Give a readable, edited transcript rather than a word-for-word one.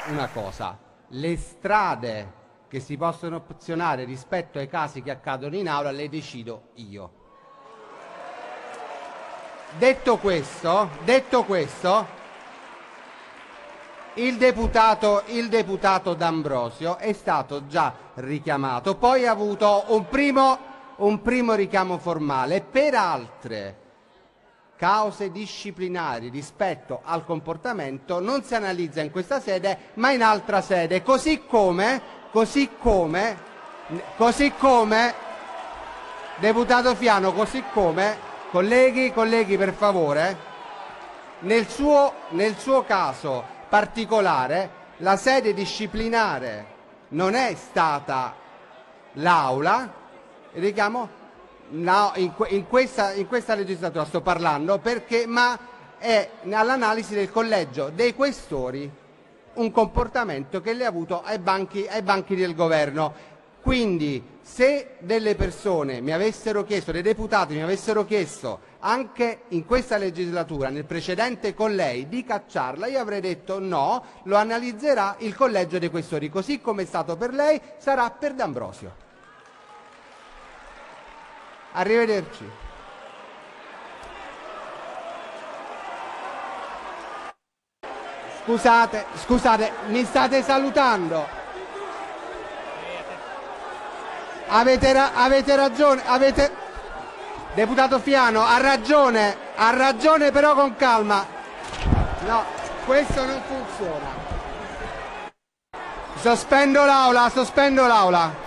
una cosa: le strade che si possono opzionare rispetto ai casi che accadono in aula le decido io. Detto questo, il deputato D'Ambrosio è stato già richiamato, poi ha avuto un primo richiamo formale. Per altre cause disciplinari rispetto al comportamento non si analizza in questa sede, ma in altra sede, così come, deputato Fiano, così come, colleghi per favore, nel suo caso particolare la sede disciplinare non è stata l'Aula, richiamo. No, in questa legislatura sto parlando ma è all'analisi del Collegio dei Questori un comportamento che lei ha avuto ai banchi del governo. Quindi se delle persone mi avessero chiesto, dei deputati mi avessero chiesto anche in questa legislatura, nel precedente con lei, di cacciarla, io avrei detto no, lo analizzerà il Collegio dei Questori, così come è stato per lei sarà per D'Ambrosio. Arrivederci. Scusate, mi state salutando. Avete ragione, deputato Fiano, ha ragione però con calma. No, questo non funziona. Sospendo l'aula.